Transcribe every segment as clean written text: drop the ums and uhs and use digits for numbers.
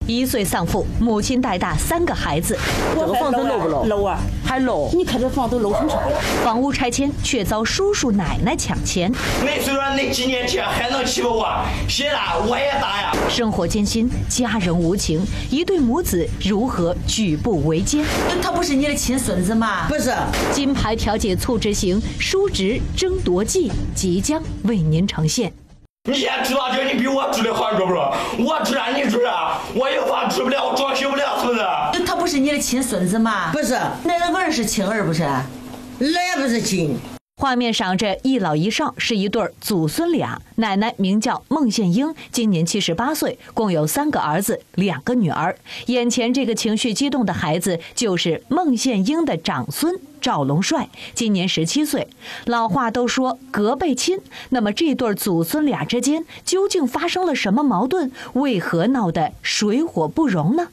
1岁丧父，母亲带大3个孩子。 这个房子漏不漏？ 漏啊， 还漏。 你看这房都漏成啥了？ 房屋拆迁却遭叔叔奶奶抢钱。 那虽然那几年前还能欺负我，现在我也打呀。 生活艰辛，家人无情，一对母子如何举步维艰？ 他不是你的亲孙子吗？ 不是。 金牌调解促执行，叔侄争夺记即将为您呈现。 你也知道这你比我住的好，是不是？我住啊，你住啊，我有房住不了，我装修不了，是不是？ 他不是你的亲孙子吗？ 不是。 那个儿是亲儿不是？ 那也不是亲。 画面上这一老一少是一对祖孙俩，奶奶名叫孟宪英，今年78岁，共有3个儿子2个女儿。眼前这个情绪激动的孩子就是孟宪英的长孙赵龙帅，今年17岁。老话都说隔辈亲，那么这对祖孙俩之间究竟发生了什么矛盾？为何闹得水火不容呢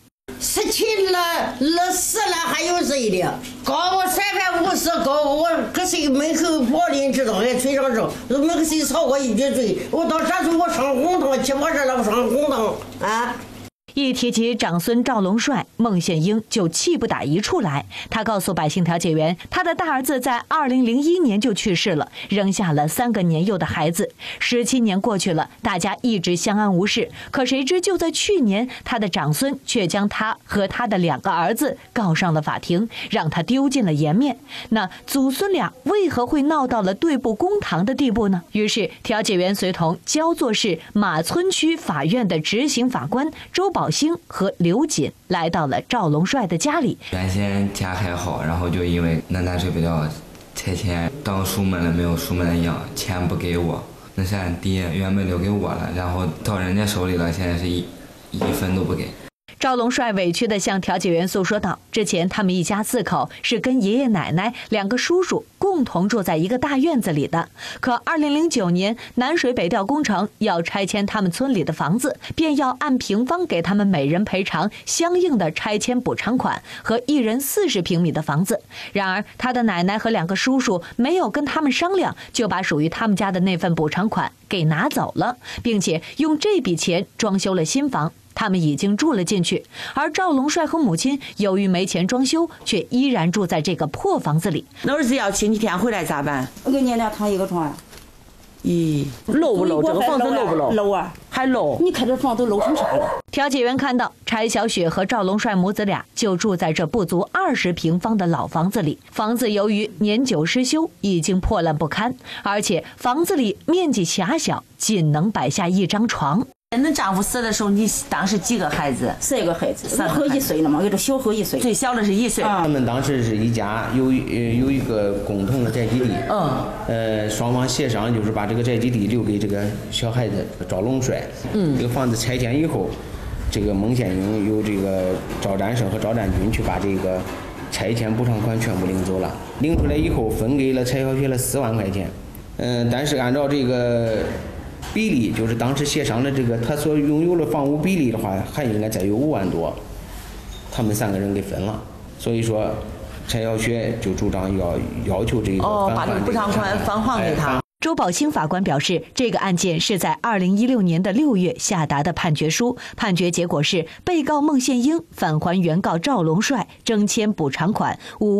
？17了死了还有谁的？告我350，告我跟谁门口跑的，知道还吹上手，没跟谁吵过一句嘴。我到这时我上公堂，去我这了我上公堂啊！ 一提及长孙赵龙帅，孟宪英就气不打一处来。他告诉百姓调解员，他的大儿子在2001年就去世了，扔下了3个年幼的孩子。17年过去了，大家一直相安无事。可谁知就在去年，他的长孙却将他和他的2个儿子告上了法庭，让他丢尽了颜面。那祖孙俩为何会闹到了对簿公堂的地步呢？于是调解员随同焦作市马村区法院的执行法官周宝兴和刘锦来到了赵龙帅的家里。 原先家还好，然后就因为那难睡不了，拆迁当赎门了没有赎门的样，钱不给我，那山地原本留给我了，然后到人家手里了，现在是一分都不给。 赵龙帅委屈地向调解员诉说道，之前他们一家4口是跟爷爷奶奶2个叔叔共同住在一个大院子里的，可2009年南水北调工程要拆迁他们村里的房子，便要按平方给他们每人赔偿相应的拆迁补偿款和1人40平米的房子。然而他的奶奶和2个叔叔没有跟他们商量，就把属于他们家的那份补偿款给拿走了，并且用这笔钱装修了新房。他们已经住了进去，而赵龙帅和母亲由于没钱装修，却依然住在这个破房子里。 那儿子要星期天回来咋办？ 我给你俩躺一个床。 咦，漏不漏？这个房子漏不漏？ 漏啊， 还漏。 你看这房都漏成啥了？ 调解员看到柴小雪和赵龙帅母子俩就住在这不足20平方的老房子里，房子由于年久失修，已经破烂不堪，而且房子里面积狭小，仅能摆下1张床。 恁丈夫死的时候，你当时几个孩子 ？4个孩子，3和1岁了嘛，有这小和1岁， 最小的是1岁。 他们当时是一家有一个共同的宅基地，双方协商就是把这个宅基地留给这个小孩子赵龙帅。这个房子拆迁以后，这个孟宪英由这个赵占胜和赵占军去把这个拆迁补偿款全部领走了，领出来以后分给了柴小雪了4万块钱。但是按照这个比例，就是当时协商的这个他所拥有的房屋比例的话，还应该再有5万多，他们3个人给分了。所以说柴小雪就主张要求这个把这个补偿款返还给他。 周宝兴法官表示，这个案件是在2016年的6月下达的判决书，判决结果是被告孟宪英返还原告赵龙帅征迁补偿款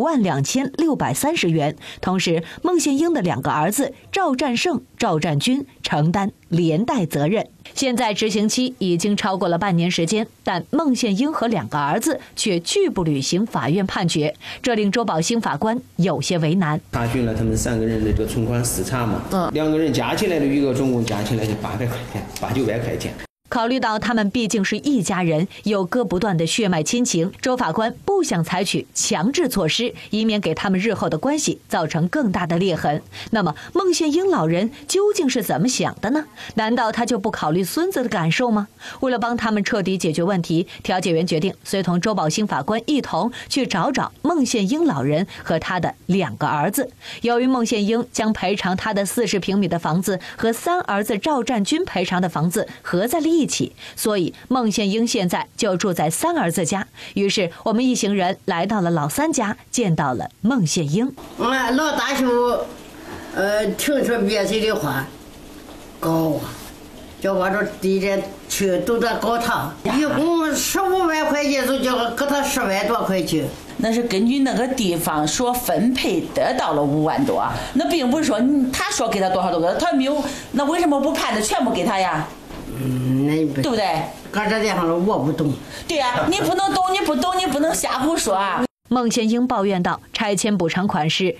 52630元，同时孟宪英的2个儿子赵占胜、赵占军承担连带责任。现在执行期已经超过了半年时间，但孟宪英和2个儿子却拒不履行法院判决，这令周宝兴法官有些为难。 查询了他们3个人的这个存款4查嘛，2个人加起来的余额总共加起来就800块钱，800-900块钱。 考虑到他们毕竟是一家人，有割不断的血脉亲情，周法官不想采取强制措施，以免给他们日后的关系造成更大的裂痕。那么孟宪英老人究竟是怎么想的呢？难道他就不考虑孙子的感受吗？为了帮他们彻底解决问题，调解员决定随同周宝兴法官一同去找孟宪英老人和他的2个儿子。由于孟宪英将赔偿他的40平米的房子和3儿子赵占军赔偿的房子合在了一起，所以孟宪英现在就住在3儿子家。于是我们一行人来到了老3家，见到了孟宪英。 老大舅听说别谁的话，告我，叫我这地这去都得搞他，一共15万块钱，就叫给他10万多块钱。 那是根据那个地方所分配得到了5万多，那并不是说他说给他多少多少，他没有，那为什么不判的全部给他呀？ 那不对不对？ 搁这地方我不懂。 对呀，你不能懂，你不懂，你不能瞎胡说啊。 孟宪英抱怨道：“拆迁补偿款是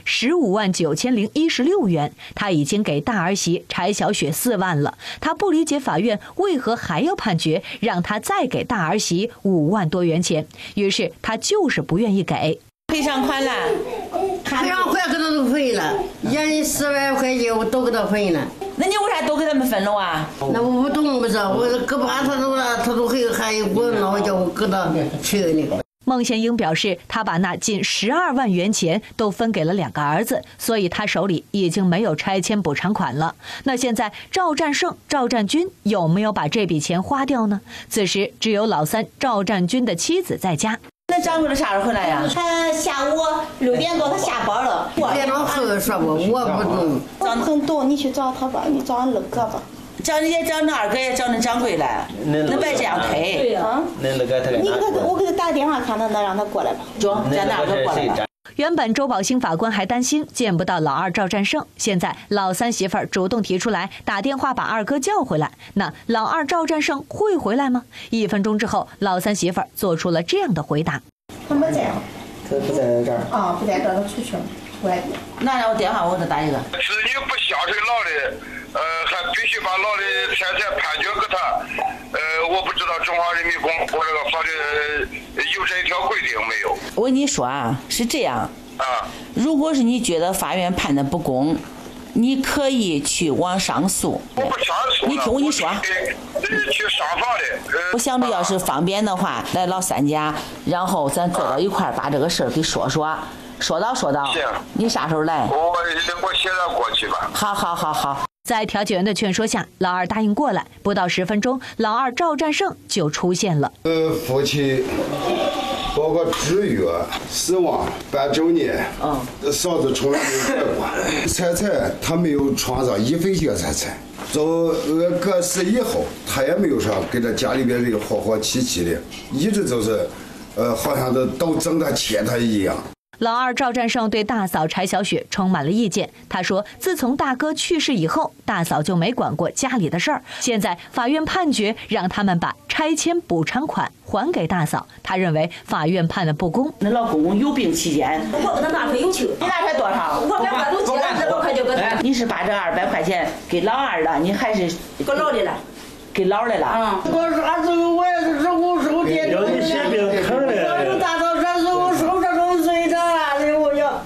159016元，他已经给大儿媳柴小雪4万了。他不理解法院为何还要判决让他再给大儿媳5万多元钱，于是他就是不愿意给赔偿款了。 赔偿款给他都赔了，人10万块钱我都给他赔了。 那你为啥都给他们分了啊？ 那我不懂，不是我搁把他都还我老叫我给他去呢。” 孟宪英表示，他把那近12万元钱都分给了2个儿子，所以他手里已经没有拆迁补偿款了。那现在赵占胜、赵占军有没有把这笔钱花掉呢？此时只有老三赵占军的妻子在家。 那掌柜的啥时候回来呀？ 他下午6点多他下班了。 别让后说我不懂。 我很懂，你去找他吧，你找俺二哥吧。 找也找那二哥，也找那掌柜来，那别这样推。 对呀。我给他打个电话，看能让他过来吧。 中，叫那二哥过来吧。 原本周保兴法官还担心见不到老二赵占胜，现在老三媳妇儿主动提出来打电话把二哥叫回来，那老二赵占胜会回来吗？1分钟之后，老三媳妇儿做出了这样的回答： 他没在， 他不在这儿啊，不在这儿，他出去了，外地。 那让我电话，我给他打一个。 子女不孝顺老的，还必须把老的财产判决给他。我不知道中华人民共和国这个法律有这一条规定没有？ 我跟你说啊，是这样啊， 如果是你觉得法院判的不公，你可以去往上诉。 我不上诉， 你听我跟你说， 去上访的。 我想着要是方便的话，来老三家，然后咱坐到一块儿把这个事儿给说到。 行， 你啥时候来？ 我现在过去吧。 好。 在调解员的劝说下，老二答应过来。不到10分钟，老二赵占胜就出现了。 夫妻包括至于死亡半周年，嫂子从来没有改过，财产他没有创造1分钱财产。走过世以后，他也没有说给他家里边人和和气气的，一直都是，好像都挣他欠他一样。 老二赵占胜对大嫂柴小雪充满了意见。他说，自从大哥去世以后，大嫂就没管过家里的事儿。现在法院判决让他们把拆迁补偿款还给大嫂，他认为法院判的不公。 那老公公有病期间， 我给他拿出有去， 你拿出来多少？ 我2块都结了，200多块就给他。 你是把这200块钱给老二了，你还是给老的了？ 给老的了。 我啥时候我也是手点头的，我大到啥时候手这种罪的我要。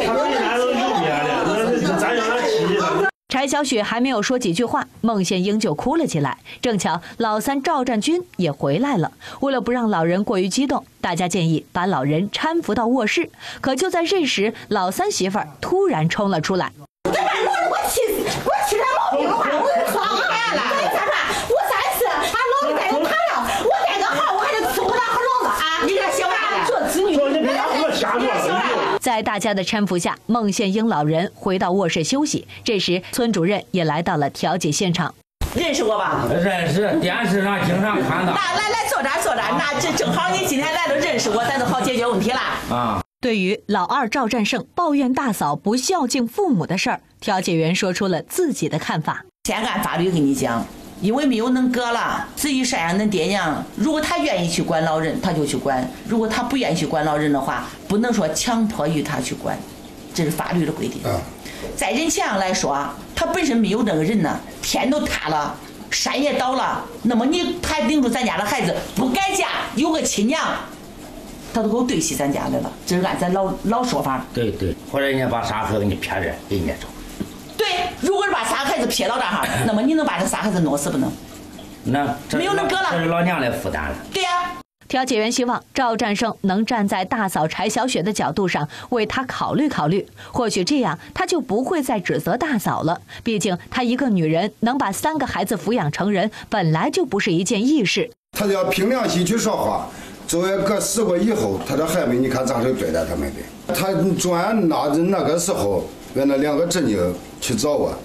柴小雪还没有说几句话，孟宪英就哭了起来。正巧老三赵占军也回来了，为了不让老人过于激动，大家建议把老人搀扶到卧室。可就在这时，老三媳妇儿突然冲了出来。 我气他老病了，我就说我来了，你看看，我3次，俺老子带着他了，我带个号，我还得伺候他和老子啊！你这小孩做子女，你别给我瞎说。 在大家的搀扶下，孟宪英老人回到卧室休息。这时，村主任也来到了调解现场。 认识我吧？ 认识，电视上经常看到。 来坐这儿，那这正好你今天来了认识我，咱就好解决问题了啊。 对于老二赵占胜抱怨大嫂不孝敬父母的事儿，调解员说出了自己的看法。 先按法律跟你讲，因为没有恁哥了，至于赡养恁爹娘，如果他愿意去管老人，他就去管；如果他不愿意去管老人的话，不能说强迫于他去管，这是法律的规定。在人情上来说，他本身没有这个人呢，天都塌了，山也倒了，那么你还领着咱家的孩子不改嫁，有个亲娘，他都给我对起咱家来了，这是按咱老说法。 对，或者人家把仨孩子给你撇着，给人家走。 对，如果是把仨孩子撇到这儿，那么你能把这仨孩子弄死不能？ 那没有那哥了， 这是老娘来负担了。 对呀。 调解员希望赵占胜能站在大嫂柴小雪的角度上为他考虑考虑，或许这样他就不会再指责大嫂了。毕竟她一个女人能把3个孩子抚养成人，本来就不是一件易事。 他就要凭良心去说话。作为哥死过以后，他的孩子你看咋去对待他们的？他专那个时候，让那2个侄女去找我，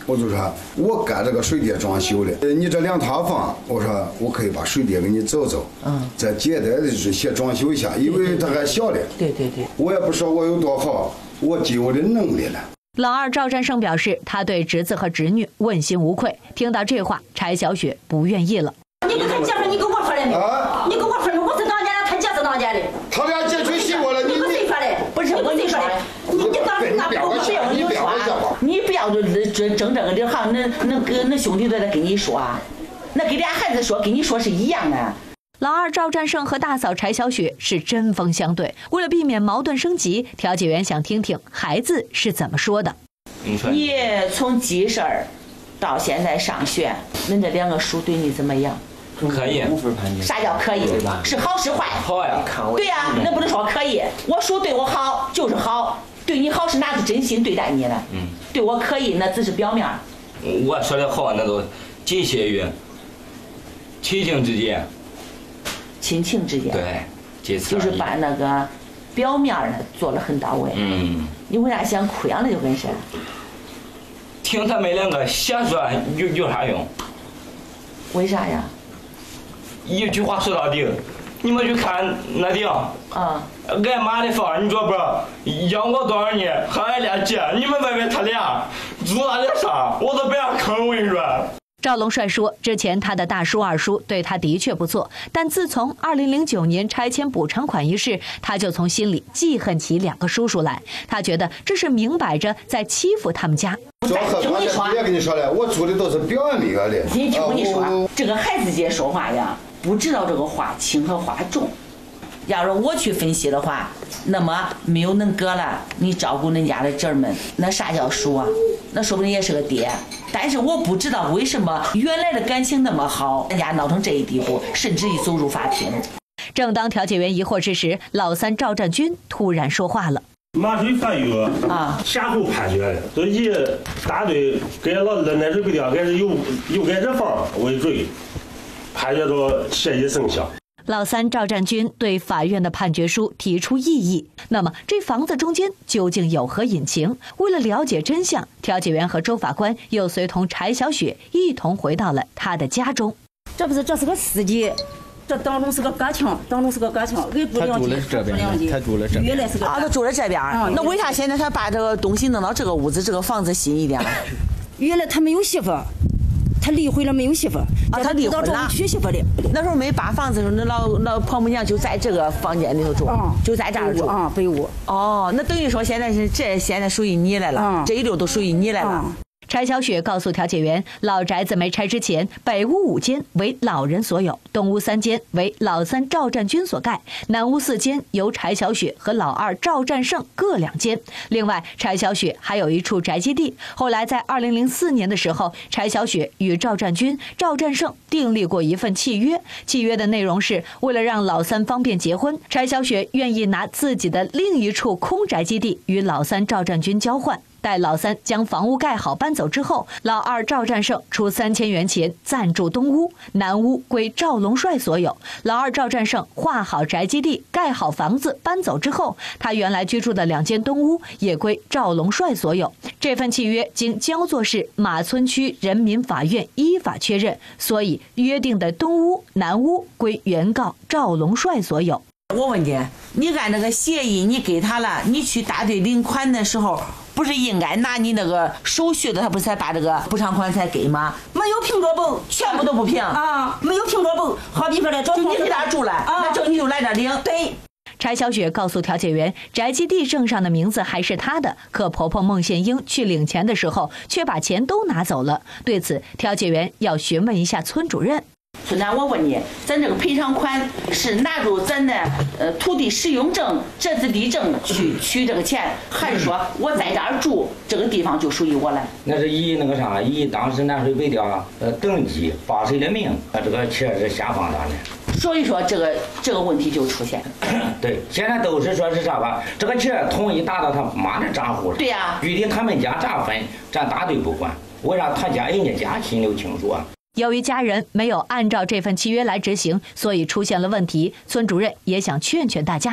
我就说我干这个水电装修的，你这2套房，我说我可以把水电给你走走，再简单的就是先装修一下，因为它还小的。 对对对， 我也不说我有多好，我尽我的能力了。 老二赵占胜表示，他对侄子和侄女问心无愧。听到这话，柴小雪不愿意了。 你跟他姐说，你跟我说的没有？你跟我说的，我是当家的，他姐是当家的。 他俩结娶媳妇了， 你跟谁说的？ 不是我跟你说的，你不要就争这个理，好，那兄弟都在跟你说，那给俩孩子说，跟你说是一样的。 老二赵占胜和大嫂柴小雪是针锋相对，为了避免矛盾升级，调解员想听听孩子是怎么说的。 你从记事儿到现在上学，恁这2个叔对你怎么样？ 可以。 啥叫可以？是好是坏？ 好呀。 对呀，那不能说可以。我叔对我好就是好，对你好是拿着真心对待你的。对我可以，那只是表面。 我说的好，那都仅限于亲情之间。 亲情之间， 对， 就是把那个表面的做得很到位。你为啥想哭样了就跟谁？ 听他们2个瞎说有啥用？ 为啥呀？ 一句话说到底，你们去看那地挨妈的房，你说不养我多少年，还挨俩姐，你们问问他俩做了点啥，我都被人坑，我跟你说。 赵龙帅说，之前他的大叔二叔对他的确不错，但自从2009年拆迁补偿款一事，他就从心里记恨起2个叔叔来。他觉得这是明摆着在欺负他们家。 听我说，别跟你说了，我做的都是表面的。 你听我跟你说，这个孩子姐说话呀，不知道这个话轻和话重。要是我去分析的话，那么没有恁哥了，你照顾恁家的侄儿们，那啥叫叔啊？那说不定也是个爹。但是我不知道为什么原来的感情那么好，人家闹成这一地步，甚至于走入法庭。 正当调解员疑惑之时，老三赵占军突然说话了。 马水翻越下后判决的，都以大队给老子奶水规定该是有改这方为准，判决着协议生效。 老三赵占军对法院的判决书提出异议。那么这房子中间究竟有何隐情？为了了解真相，调解员和周法官又随同柴小雪一同回到了他的家中。 这是个司机，这当中是个隔墙，他住了这边， 他住了这边。 原来是个他住了这边。那为啥现在他把这个东西弄到这个屋子，这个房子新一点了？ 原来他没有媳妇。他离婚了，没有媳妇他离婚了， 娶媳妇的。 那时候没扒房子的时候，那老婆母娘就在这个房间里头住，就在这儿住北屋。 那等于说现在现在属于你来了，这一溜都属于你来了。 柴小雪告诉调解员，老宅子没拆之前，北屋5间为老人所有，东屋3间为老三赵占军所盖，南屋4间由柴小雪和老二赵占胜各2间。另外，柴小雪还有一处宅基地。后来在2004年的时候，柴小雪与赵占军、赵占胜订立过一份契约，契约的内容是为了让老三方便结婚，柴小雪愿意拿自己的另一处空宅基地与老三赵占军交换。待老三将房屋盖好搬走之后，老二赵占胜出3000元钱暂住东屋，南屋归赵龙帅所有。老二赵占胜划好宅基地，盖好房子搬走之后，他原来居住的2间东屋也归赵龙帅所有。这份契约经焦作市马村区人民法院依法确认，所以约定的东屋、南屋归原告赵龙帅所有。 我问你，你按那个协议你给他了，你去大队领款的时候，不是应该拿你那个手续的，他不是才把这个补偿款才给吗？ 没有凭着本， 全部都不凭没有凭着本。好比说来找就你给他住了，那就你就来这领。 对。 柴小雪告诉调解员，宅基地证上的名字还是她的，可婆婆孟宪英去领钱的时候，却把钱都拿走了。对此，调解员要询问一下村主任。 村长，我问你，咱这个赔偿款是拿住咱的土地使用证、宅子地证去取这个钱，还是说我在这儿住，这个地方就属于我了？ 那是以那个啥，以当时南水北调登记报谁的名，这个钱是下放他的。 所以说这个问题就出现了。 对，现在都是说是啥吧？这个钱统一打到他妈的账户上。 对呀， 具体他们家咋分，咱大队不管。为啥他家人家家心里清楚啊？ 由于家人没有按照这份契约来执行，所以出现了问题。村主任也想劝劝大家。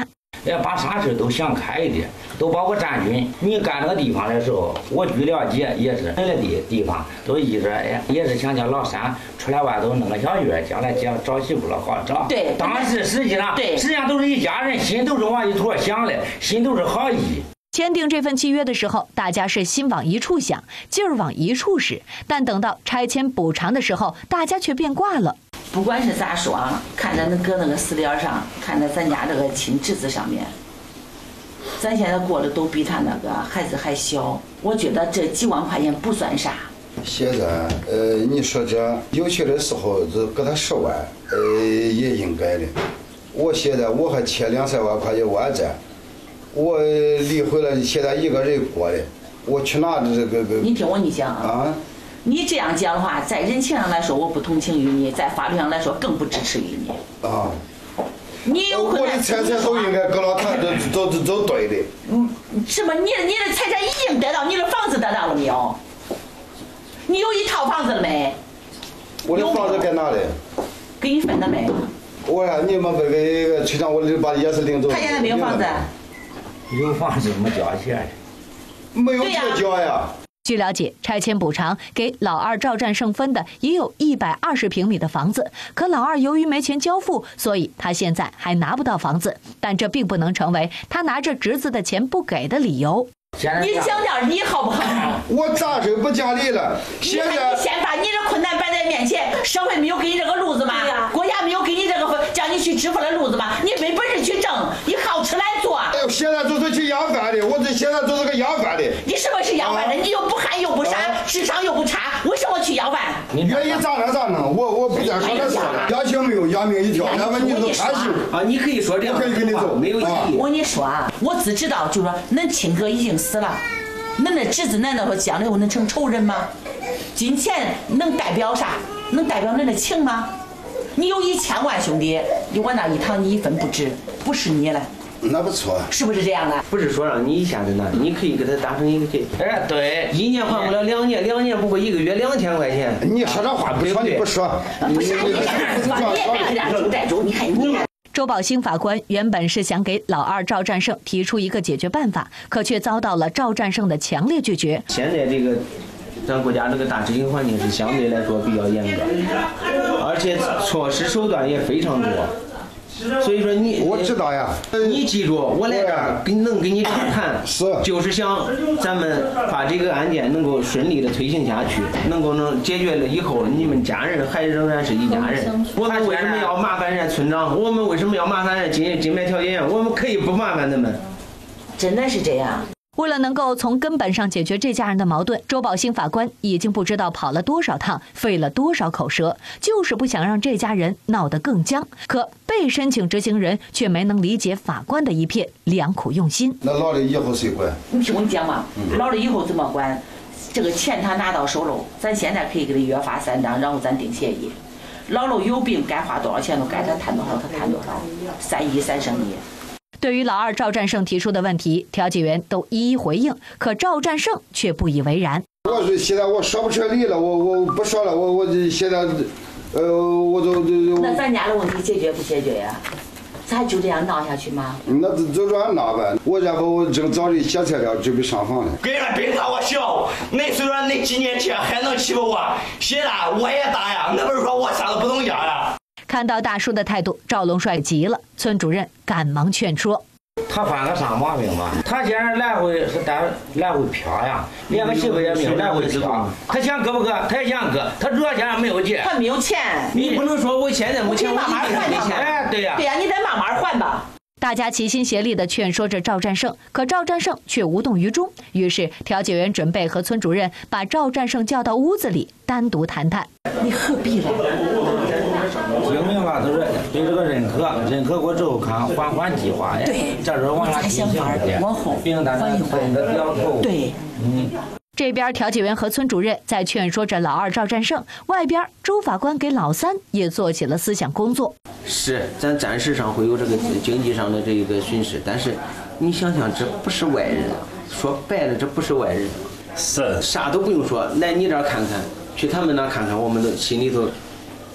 把啥事都想开一点，都包括站军。你干这个地方的时候，我据了解也是那个地方都一直也是想叫老三出来外头弄个小院，将来找媳妇了好找。 对， 但是实际上都是一家人，心都是往一坨想的，心都是好意。 签订这份契约的时候，大家是心往一处想，劲儿往一处使。但等到拆迁补偿的时候，大家却变卦了。 不管是咋说啊，看在那搁那个死脸上，看在咱家这个亲侄子上面，咱现在过得都比他那个孩子还小。我觉得这几万块钱不算啥。 现在你说这有些的时候就给他10万，也应该的。我现在我还欠2-3万块钱外债。我离婚了，现在一个人过的，我去哪这个？ 你听我讲啊，你这样讲的话，在人情上来说我不同情于你，在法律上来说更不支持于你。 啊， 你有可能我的财产都应该搁到他都对的。 什么？你的财产已经得到，你的房子得到了没有？你有一套房子了没？ 我的房子搁哪里？ 给你分了没？ 我呀，你们这个村长，我就把钥匙领走。 他现在没有房子。 有房子没交钱？ 没有钱交呀。 据了解，拆迁补偿给老二赵占胜分的也有120平米的房子，可老二由于没钱交付，所以他现在还拿不到房子。但这并不能成为他拿着侄子的钱不给的理由。 你讲点你好不好？ 我咋是不讲理了？现在你先把你的困难摆在面前，社会没有给你这个路子吗？国家没有给你这个叫你去支付的路子吗？你没本事去挣，你好吃懒做。 现在都是去要饭的，我这现在都是个要饭的。 你什么是要饭的？你又不憨又不傻，智商又不差，为什么去要饭？ 你愿意咋弄？我不想说这事了。押情没有，押命一条，要不你就开始啊！你可以说这样， 我可以跟你走， 没有异议。 我跟你说啊，我只知道就是说，恁亲哥已经死了，恁那侄子难道说将来我能成仇人吗？金钱能代表啥？能代表恁的情吗？你有1000万兄弟，你往那一躺，你1分不值，不是你了。 那不错， 是不是这样的？ 不是说让你一下子拿，你可以给他达成一个对 ，1年还不了2年，2年不过1个月2000块钱。 你说这话不说你不说， 不是你带走，你看你。 周保兴法官原本是想给老二赵占胜提出一个解决办法，可却遭到了赵占胜的强烈拒绝。 现在这个咱国家这个大执行环境是相对来说比较严格，而且措施手段也非常多。所以说我知道呀， 你记住，我来这儿能跟你畅谈，就是想咱们把这个案件能够顺利的推行下去，能解决了以后，你们家人还仍然是一家人。我们为什么要麻烦人家村长？我们为什么要麻烦人家金牌调解员？我们可以不麻烦他们。 真的是这样。 为了能够从根本上解决这家人的矛盾，周保兴法官已经不知道跑了多少趟，费了多少口舌，就是不想让这家人闹得更僵。可被申请执行人却没能理解法官的一片良苦用心。 那老的以后谁管？ 你听我讲嘛，老的以后怎么管？这个钱他拿到手了，咱现在可以给他约法3章，然后咱定协议。老了有病该花多少钱都该他摊多少他摊多少，3亿3胜1。 对于老二赵占胜提出的问题，调解员都一一回应，可赵占胜却不以为然。 我说现在我说不出理了，我不说了，我现在，我都。 那咱家的问题解决不解决呀？咱就这样闹下去吗？ 那就这样闹呗。我然后我正早的写材料准备上访呢。 给人比我小，那虽然那几年前还能欺负我，现在我也大呀，那不是说我啥都不懂讲呀。 看到大叔的态度，赵龙帅急了，村主任赶忙劝说。 他犯个啥毛病吧？他现在来回嫖呀，连个媳妇也没有，来回嫖。他想割不割？他也想割，他主要现在没有钱。 他没有钱， 你不能说我现在没钱， 慢慢还没钱。 哎，对呀， 对呀，你得慢慢还吧。 大家齐心协力地劝说着赵占胜，可赵占胜却无动于衷。于是调解员准备和村主任把赵占胜叫到屋子里单独谈谈。 你何必来？ 听明白都是对这个认可过之后看缓计划呀。 对， 这是往下进行的， 往后并大家分个掉头。 对， 这边调解员和村主任在劝说着老二赵占胜，外边周法官给老三也做起了思想工作。 是，咱暂时上会有这个经济上的这个损失，但是你想想，这不是外人，说白了，这不是外人， 是啥都不用说，来你这儿看看，去他们那儿看看，我们的心里头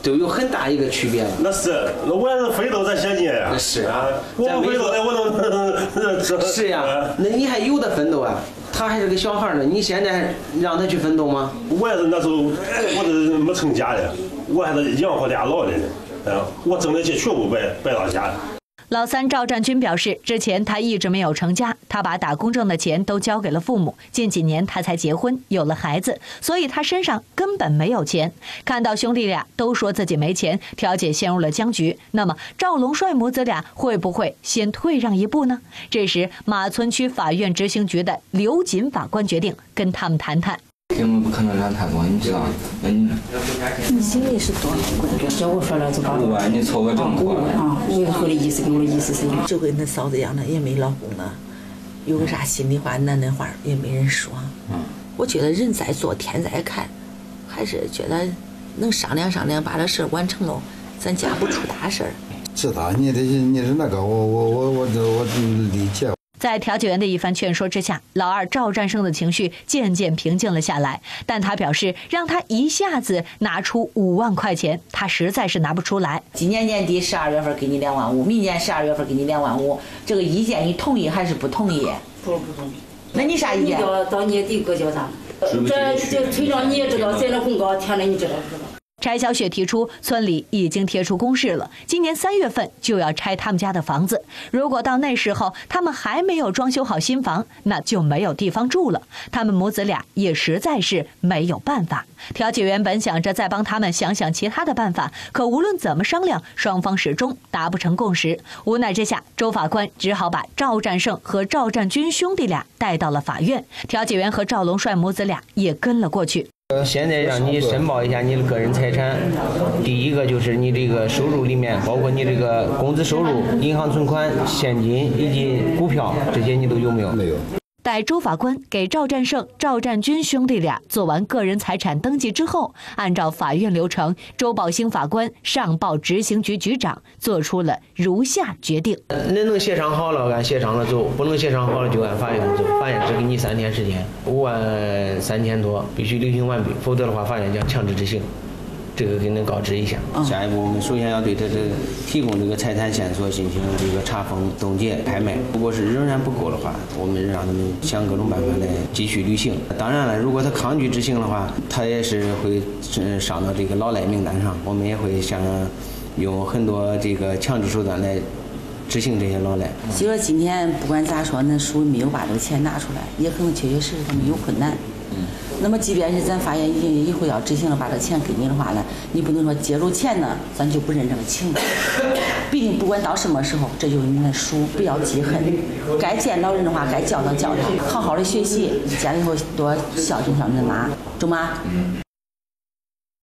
都有很大一个区别了。 那是，那我也是非都在现金呀。 是啊，我非都的我能是呀，那你还有的奋斗啊？他还是个小孩呢，你现在让他去奋斗吗？ 我也是那时候我是没成家的，我还是养活俩老的呢，我挣的钱全部摆到家。 老三赵占军表示，之前他一直没有成家，他把打工挣的钱都交给了父母。近几年他才结婚，有了孩子，所以他身上根本没有钱。看到兄弟俩都说自己没钱，调解陷入了僵局。那么赵龙帅母子俩会不会先退让一步呢？这时马村区法院执行局的刘锦法官决定跟他们谈谈。 因为不可能让太多，你知道？那你心里是多少？小我说了就把 5万，你凑个正款啊！我后的意思给我的意思是，就跟那嫂子一样的，也没老公了，有个啥心里话、难话也没人说。我觉得人在做，天在看，还是觉得能商量商量，把这事完成了，咱家不出大事儿。 知道你是那个，我理解。 在调解员的一番劝说之下，老二赵占胜的情绪渐渐平静了下来。但他表示，让他一下子拿出5万块钱，他实在是拿不出来。 今年年底12月份给你2万5，明年12月份给你2万5，这个意见你同意还是不同意？ 不同意。 那你啥意见？ 到年底搁叫啥？这村长你也知道，谁的公告填了，你知道不知道？ 柴小雪提出，村里已经贴出公示了，今年3月份就要拆他们家的房子。如果到那时候他们还没有装修好新房，那就没有地方住了。他们母子俩也实在是没有办法。调解员本想着再帮他们想想其他的办法，可无论怎么商量，双方始终达不成共识。无奈之下，周法官只好把赵占胜和赵占军兄弟俩带到了法院。调解员和赵龙帅母子俩也跟了过去。 现在让你申报一下你的个人财产，第一个就是你这个收入里面，包括你这个工资收入、银行存款、现金以及股票，这些你都有没有？ 没有。 待周法官给赵占胜、赵占军兄弟俩做完个人财产登记之后，按照法院流程，周宝兴法官上报执行局局长，做出了如下决定： 那能协商好了，按协商了走；不能协商好了，就按法院走。法院只给你3天时间，5万3000多，必须履行完毕，否则的话，法院将强制执行。这个给您告知一下。下一步我们首先要对这提供这个财产线索进行这个查封、冻结、拍卖。如果是仍然不够的话，我们让他们想各种办法来继续履行。当然了，如果他抗拒执行的话，他也是会上到这个老赖名单上。我们也会想用很多这个强制手段来执行这些老赖。 所以说今天不管咋说，那属没有把这个钱拿出来，也可能确确实实他们有困难。那么即便是咱法院已经以后要执行了，把这钱给你的话呢，你不能说接入钱呢，咱就不认这个情。毕竟不管到什么时候，这就是你的属，不要记恨。该见老人的话，该教他，好好的学习，见了以后多孝敬孝你的妈，中妈。